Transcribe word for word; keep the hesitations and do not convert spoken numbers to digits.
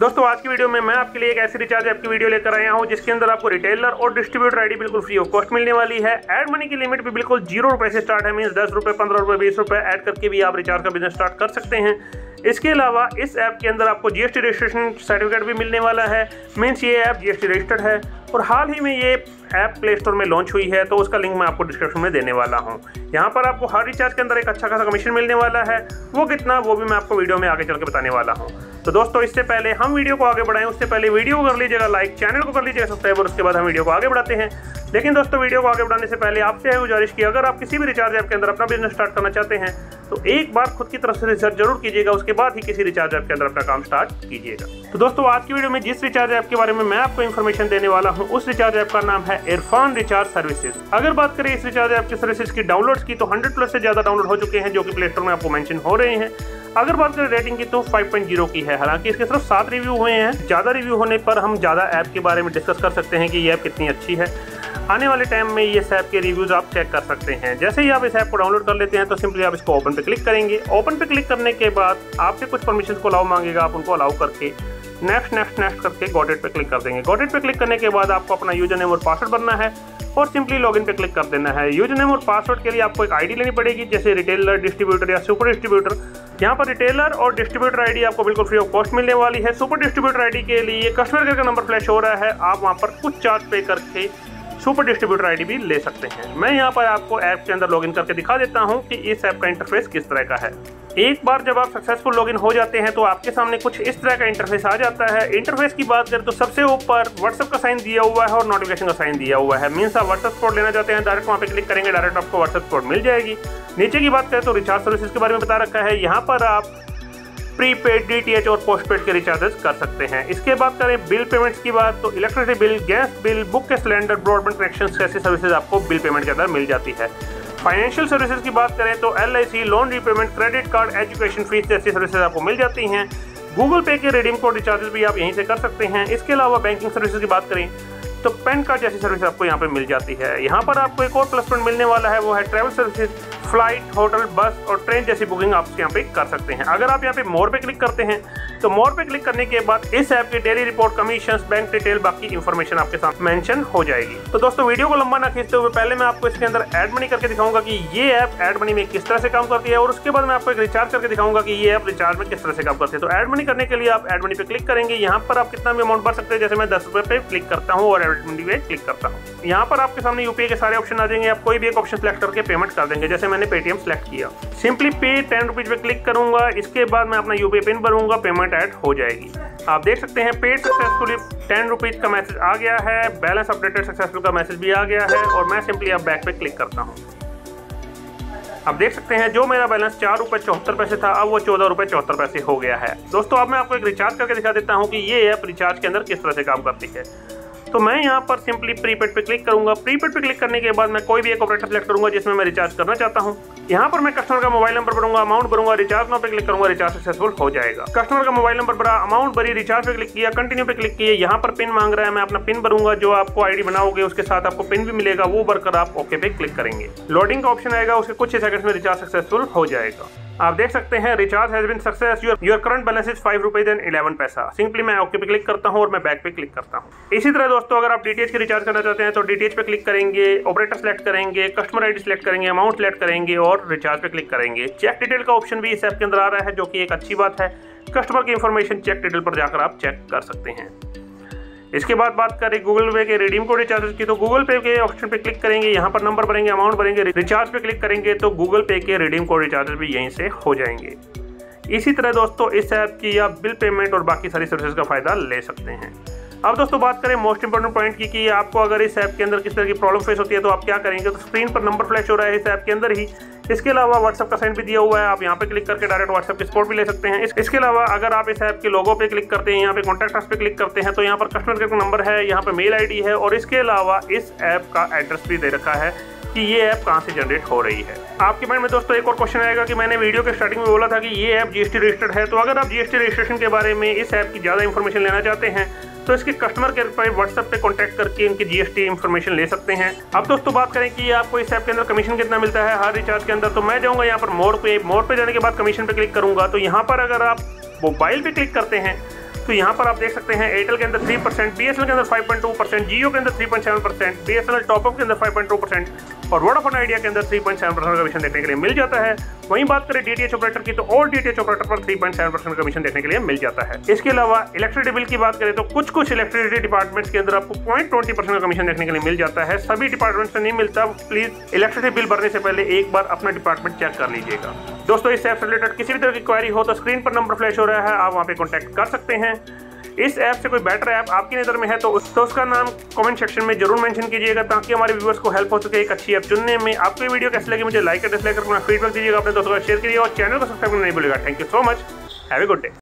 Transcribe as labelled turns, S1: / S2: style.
S1: दोस्तों आज की वीडियो में मैं आपके लिए एक ऐसी रिचार्ज ऐप की वीडियो लेकर आया हूं जिसके अंदर आपको रिटेलर और डिस्ट्रीब्यूटर आईडी बिल्कुल फ्री ऑफ कॉस्ट मिलने वाली है। एड मनी की लिमिट भी बिल्कुल जीरो रुपए से स्टार्ट है, मींस दस रुपए, पंद्रह रुपए, बीस रुपए ऐड करके भी आप रिचार्ज का बिजनेस स्टार्ट कर सकते हैं। इसके अलावा इस ऐप के अंदर आपको जीएसटी रजिस्ट्रेशन सर्टिफिकेट भी मिलने वाला है, मींस ये ऐप जीएसटी रजिस्टर्ड है और हाल ही में ये ऐप प्ले स्टोर में लॉन्च हुई है, तो उसका लिंक मैं आपको डिस्क्रिप्शन में देने वाला हूं। यहाँ पर आपको हर रिचार्ज के अंदर एक अच्छा खासा कमीशन मिलने वाला है, वो कितना वो भी मैं आपको वीडियो में आगे चल के बताने वाला हूँ। तो दोस्तों इससे पहले हम वीडियो को आगे बढ़ाएं उससे पहले वीडियो को कर लीजिएगा लाइक, चैनल को कर लीजिएगा सब्सक्राइब और उसके बाद हम वीडियो को आगे बढ़ाते हैं। लेकिन दोस्तों वीडियो को आगे बढ़ाने से पहले आपसे है गुजारिश की अगर आप किसी भी रिचार्ज ऐप के अंदर अपना बिजनेस स्टार्ट करना चाहते हैं तो एक बार खुद की तरफ से रिसर्च जरूर कीजिएगा, उसके बाद ही किसी रिचार्ज ऐप के अंदर अपना काम स्टार्ट कीजिएगा। तो दोस्तों आज की वीडियो में जिस रिचार्ज ऐप के बारे में मैं आपको इन्फॉर्मेशन देने वाला हूं उस रिचार्ज ऐप का नाम है इरफान रिचार्ज सर्विसेज। अगर बात करें इस रिचार्ज ऐप की सर्विसेज की डाउनलोड्स की तो हंड्रेड प्लस से ज्यादा डाउनलोड हो चुके हैं जो कि प्ले स्टोर में आपको मेंशन हो रहे हैं। अगर बात करें रेटिंग की तो फाइव पॉइंट ज़ीरो की है, हालांकि इसके सिर्फ सात रिव्यू हुए हैं। ज़्यादा रिव्यू होने पर हम ज़्यादा ऐप के बारे में डिस्कस कर सकते हैं कि ये ऐप कितनी अच्छी है। आने वाले टाइम में इस ऐप के रिव्यूज़ आप चेक कर सकते हैं। जैसे ही आप इस ऐप को डाउनलोड कर लेते हैं तो सिंपली आप इसको ओपन पे क्लिक करेंगे। ओपन पे क्लिक करने के बाद आपसे कुछ परमिशन को अलाउ मांगेगा, आप उनको अलाउ करके नेक्स्ट नेक्स्ट नेक्स्ट करके गॉट इट पे क्लिक कर देंगे। गॉट इट पे क्लिक करने के बाद आपको अपना यूजर नेम और पासवर्ड भरना है और सिंपली लॉगिन पे क्लिक कर देना है। यूजर नेम और पासवर्ड के लिए आपको एक आईडी लेनी पड़ेगी, जैसे रिटेलर, डिस्ट्रीब्यूटर या सुपर डिस्ट्रीब्यूटर। यहाँ पर रिटेलर और डिस्ट्रीब्यूटर आईडी आपको बिल्कुल फ्री ऑफ कॉस्ट मिलने वाली है। सुपर डिस्ट्रीब्यूटर आईडी के लिए कस्टमर केयर का नंबर फ्लैश हो रहा है, आप वहाँ पर कुछ चार्ज पे करके सुपर डिस्ट्रीब्यूटर आईडी भी ले सकते हैं। मैं यहाँ पर आपको ऐप के अंदर लॉगिन करके दिखा देता हूँ कि इस ऐप का इंटरफेस किस तरह का है। एक बार जब आप सक्सेसफुल लॉगिन हो जाते हैं तो आपके सामने कुछ इस तरह का इंटरफेस आ जाता है। इंटरफेस की बात करें तो सबसे ऊपर व्हाट्सएप का साइन दिया हुआ है और नोटिफिकेशन का साइन दिया हुआ है, मीन्स आप व्हाट्सएप कोड लेना चाहते हैं डायरेक्ट वहाँ पे क्लिक करेंगे, डायरेक्ट आपको व्हाट्सएप कोड मिल जाएगी। नीचे की बात करें तो रिचार्ज सर्विसेज के बारे में बता रखा है, यहाँ पर आप प्रीपेड, डीटीएच और पोस्टपेड के रिचार्जेस कर सकते हैं। इसके बाद करें बिल पेमेंट्स की बात तो electricity bill, gas bill, book के सिलेंडर, ब्रॉडबैंड कनेक्शन जैसी सर्विसेज आपको बिल पेमेंट के अंदर मिल जाती है। फाइनेंशियल सर्विसेज की बात करें तो L I C, loan repayment, credit card, education fees जैसी सर्विसेज आपको मिल जाती हैं। गूगल पे के रिडीम कोड रिचार्जेस भी आप यहीं से कर सकते हैं। इसके अलावा बैंकिंग सर्विसेज की बात करें तो पैन कार्ड जैसी सर्विस आपको यहाँ पे मिल जाती है। यहाँ पर आपको एक और प्लस पॉइंट मिलने वाला है, वो है ट्रैवल सर्विसेज, फ्लाइट, होटल, बस और ट्रेन जैसी बुकिंग आप यहाँ पे कर सकते हैं। अगर आप यहाँ पे मोर पे क्लिक करते हैं तो मोर पे क्लिक करने के बाद इस ऐप की daily report, commissions, bank detail, बाकी इंफॉर्मेशन आपके साथ मेंशन हो जाएगी। तो दोस्तों वीडियो को लंबा ना खींचते हुए पहले मैं आपको इसके अंदर एड मनी करके दिखाऊंगा कि ये ऐप एड मनी में किस तरह से काम करती है और उसके बाद मैं आपको एक रिचार्ज करके दिखाऊंगा कि ये ऐप रिचार्ज में किस तरह से काम करती है। तो एड मनी करने के लिए आप एड मनी पे क्लिक करेंगे, यहाँ पर आप कितना भी अमाउंट भर सकते हैं, जैसे मैं दस रुपए पे क्लिक करता हूँ और एड मनी पे क्लिक करता हूँ। यहाँ पर आपके सामने यूपीआई के सारे ऑप्शन आ जाएंगे, आप कोई भी एक ऑप्शन सेलेक्ट करके पेमेंट कर देंगे, जैसे मैंने पेटीएम सेलेक्ट किया। सिंपली पे टेन रुपीज पे क्लिक करूंगा, इसके बाद मैं अपना यूपीआई पिन भरूंगा, पेमेंट ऐड हो जाएगी। आप देख सकते हैं पेड सक्सेसफुली टेन रुपीज का मैसेज आ गया है, बैलेंस अपडेटेड सक्सेसफुल का मैसेज भी आ गया है और मैं सिंपली अब बैक पे क्लिक करता हूँ। अब देख सकते हैं जो मेरा बैलेंस चार रुपए चौहत्तर पैसे था अब वो चौदह रुपए चौहत्तर पैसे हो गया है। दोस्तों अब मैं आपको एक रिचार्ज करके दिखा देता हूँ कि ये ऐप रिचार्ज के अंदर किस तरह से काम करती है। तो मैं यहाँ पर सिंपली प्रीपेड पे क्लिक करूंगा। प्रीपेड पे क्लिक करने के बाद मैं कोई भी एक ऑपरेटर सेलेक्ट करूंगा जिसमें मैं रिचार्ज करना चाहता हूँ। यहाँ पर मैं कस्टमर का मोबाइल नंबर भरूंगा, अमाउंट भरूंगा, रिचार्ज नाउ पे क्लिक करूंगा, रिचार्ज सक्सेसफुल हो जाएगा। कस्टमर का मोबाइल नंबर भरा, अमाउंट भरी, रिचार्ज पे क्लिक किया, कंटिन्यू पे क्लिक किया। यहाँ पर पिन मांग रहा है, मैं अपना पिन भरूंगा, जो आपको आईडी बनाओगे उसके साथ आपको पिन भी मिलेगा, वो भरकर आप ओके पे क्लिक करेंगे। लोडिंग का ऑप्शन आएगा, उसके कुछ ही सेकंड्स में रिचार्ज सक्सेसफुल हो जाएगा। आप देख सकते हैं recharge has been success, your your current balance is five rupees and eleven paisa. Simply मैं ओके पे क्लिक करता हूं और मैं बैक पे क्लिक करता हूं। इसी तरह दोस्तों अगर आप डीटीएच की रिचार्ज करना चाहते हैं तो डीटीएच पे क्लिक करेंगे, ऑपरेटर सेलेक्ट करेंगे, कस्टमर आईडी सेलेक्ट करेंगे, अमाउंट सेलेक्ट करेंगे और रिचार्ज पे क्लिक करेंगे। चेक डिटेल का ऑप्शन भी इस ऐप के अंदर आ रहा है, जो कि एक अच्छी बात है। कस्टमर की इंफॉर्मेशन चेक डिटेल पर जाकर आप चेक कर सकते हैं। इसके बाद बात करें गूगल पे के रिडीम कोड रिचार्ज की तो गूगल पे के ऑप्शन पे क्लिक करेंगे, यहाँ पर नंबर भरेंगे, अमाउंट भरेंगे, रिचार्ज पे क्लिक करेंगे तो गूगल पे के रिडीम कोड रिचार्ज भी यहीं से हो जाएंगे। इसी तरह दोस्तों इस ऐप की आप बिल पेमेंट और बाकी सारी सर्विसेज का फायदा ले सकते हैं। अब दोस्तों बात करें मोस्ट इंपोर्टेंट पॉइंट की कि आपको अगर इस ऐप के अंदर किस तरह की प्रॉब्लम फेस होती है तो आप क्या करेंगे। तो स्क्रीन पर नंबर फ्लैश हो रहा है इस ऐप के अंदर ही। इसके अलावा व्हाट्सएप का साइन भी दिया हुआ है, आप यहाँ पे क्लिक करके डायरेक्ट व्हाट्सएप की सपोर्ट भी ले सकते हैं। इसके अलावा अगर आप इस ऐप के लोगो पे क्लिक करते हैं, यहाँ पे कॉन्टैक्ट अस पे क्लिक करते हैं तो यहाँ पर कस्टमर केयर का नंबर है, यहाँ पे मेल आईडी है और इसके अलावा इस ऐप का एड्रेस भी दे रखा है कि ये ऐप कहाँ से जनरेट हो रही है। आपके माइंड में दोस्तों एक और क्वेश्चन आएगा कि मैंने वीडियो के स्टार्टिंग में बोला था कि ये ऐप जीएसटी रजिस्टर्ड है। तो अगर आप जीएसटी रजिस्ट्रेशन के बारे में इस ऐप की ज़्यादा इन्फॉर्मेशन लेना चाहते हैं तो इसके कस्टमर केयर पर व्हाट्सएप पे कांटेक्ट करके इनकी जीएसटी इन्फॉर्मेशन ले सकते हैं। अब दोस्तों बात करें कि आपको इस ऐप के अंदर कमीशन कितना मिलता है हर रिचार्ज के अंदर, तो मैं जाऊँगा यहाँ पर मोर पे। मोर पे जाने के बाद कमीशन पे क्लिक करूँगा तो यहाँ पर अगर आप मोबाइल पे क्लिक करते हैं तो यहाँ पर आप देख सकते हैं एयरटेल के अंदर थ्री परसेंट, बीएसएनएल के अंदर five point two percent, Jio के अंदर three point seven percent, BSNL top up के अंदर फाइव पॉइंट टू परसेंट और वोडाफोन आइडिया के अंदर three point seven percent commission देखने के लिए मिल जाता है। वहीं बात करें डीटीएच ऑपरेटर की तो और डीटीएच ऑपरेटर पर three point seven percent commission देखने के लिए मिल जाता है। इसके अलावा इलेक्ट्रिसिटी बिल की बात करें तो कुछ कुछ इलेक्ट्रिसिटी डिपार्टमेंट्स के अंदर आपको पॉइंट ट्वेंटी परसेंट का कमीशन देखने के लिए मिल जाता है। सभी डिपार्टमेंट से नहीं मिलता, प्लीज इलेक्ट्रिसिटी बिल भरने से पहले एक बार अपना डिपार्टमेंट चेक कर लीजिएगा। दोस्तों इस ऐप से रिलेटेड किसी भी तरह की क्वेरी हो तो स्क्रीन पर नंबर फ्लैश हो रहा है, आप वहाँ पे कॉन्टैक्ट कर सकते हैं। इस ऐप से कोई बेटर ऐप आपकी नज़र में है तो, उस, तो उसका नाम कमेंट सेक्शन में जरूर मेंशन कीजिएगा ताकि हमारे व्यूअर्स को हेल्प हो सके एक अच्छी ऐप चुनने में। आपको ये वीडियो कैसी लगी मुझे लाइक और डिसलाइक करके अपना फीडबैक दीजिएगा, अपने दोस्तों को शेयर कीजिएगा और चैनल को सब्सक्राइब करना नहीं भूलिएगा। Thank you so much, have a good day.